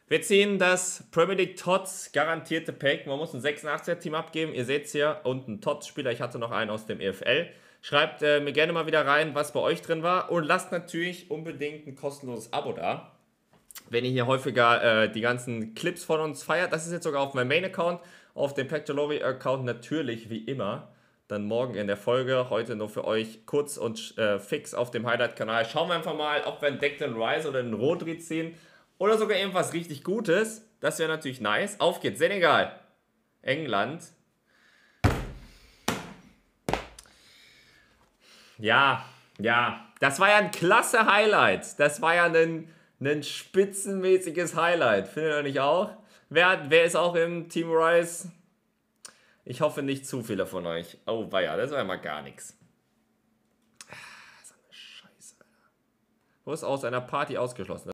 Wir ziehen das Premier League Tots garantierte Pack. Man muss ein 86er-Team abgeben. Ihr seht es hier. Und ein Tots-Spieler. Ich hatte noch einen aus dem EFL. Schreibt mir gerne mal wieder rein, was bei euch drin war. Und lasst natürlich unbedingt ein kostenloses Abo da. Wenn ihr hier häufiger die ganzen Clips von uns feiert. Das ist jetzt sogar auf meinem Main-Account. Auf dem Pactolory-Account natürlich wie immer. Dann morgen in der Folge. Heute nur für euch kurz und fix auf dem Highlight-Kanal. Schauen wir einfach mal, ob wir einen Declan Rice oder einen Rodri ziehen. Oder sogar irgendwas richtig Gutes. Das wäre natürlich nice. Auf geht's. Senegal. England. Ja. Das war ja ein klasse Highlight. Das war ja ein spitzenmäßiges Highlight. Findet ihr nicht auch? Wer ist auch im Team Rice? Ich hoffe nicht zu viele von euch. Oh, weia, das war ja mal gar nichts. So eine Scheiße, Alter. Wo ist aus einer Party ausgeschlossen?